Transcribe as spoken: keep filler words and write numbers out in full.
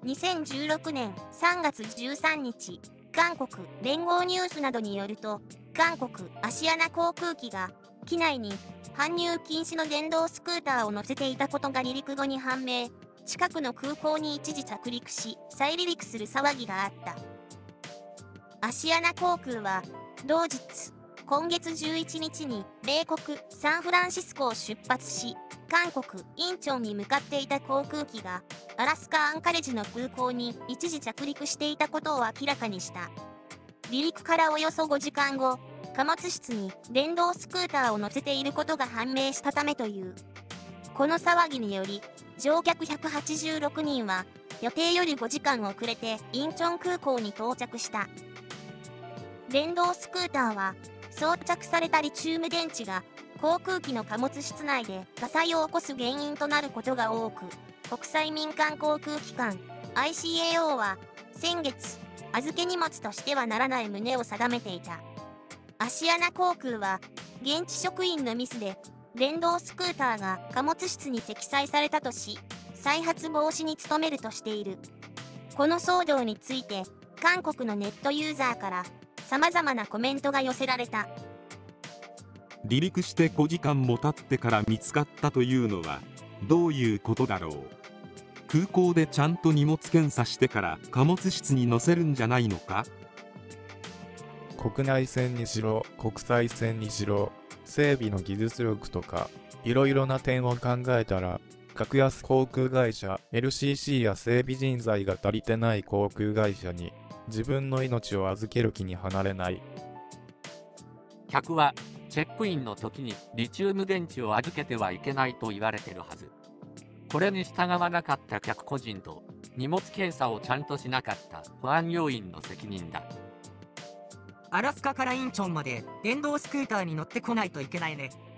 にせんじゅうろくねんさんがつじゅうさんにち、韓国聯合ニュースなどによると、韓国アシアナ航空機が機内に搬入禁止の電動スクーターを乗せていたことが離陸後に判明。近くの空港に一時着陸し、再離陸する騒ぎがあった。アシアナ航空は同日、今月じゅういちにちに米国サンフランシスコを出発し、韓国インチョンに向かっていた航空機がアラスカアンカレジの空港に一時着陸していたことを明らかにした。離陸からおよそごじかんご、貨物室に電動スクーターを乗せていることが判明したためという。この騒ぎにより、乗客ひゃくはちじゅうろくにんは予定よりごじかん遅れてインチョン空港に到着した。電動スクーターは装着されたリチウム電池が航空機の貨物室内で火災を起こす原因となることが多く、国際民間航空機関 アイシーエーオー は先月、預け荷物としてはならない旨を定めていた。アシアナ航空は現地職員のミスで電動スクーターが貨物室に積載されたとし、再発防止に努めるとしている。この騒動について、韓国のネットユーザーから様々なコメントが寄せられた。 離陸してごじかんも経ってから見つかったというのはどういうことだろう。空港でちゃんと荷物検査してから貨物室に乗せるんじゃないのか。 国内線にしろ国際線にしろ整備の技術力とかいろいろな点を考えたら、格安航空会社 エルシーシー や整備人材が足りてない航空会社に自分の命を預ける気に離れない。 客はチェックインの時にリチウム電池を預けてはいけないと言われてるはず。これに従わなかった客個人と荷物検査をちゃんとしなかった保安要員の責任だ。 アラスカからインチョンまで電動スクーターに乗ってこないといけないね。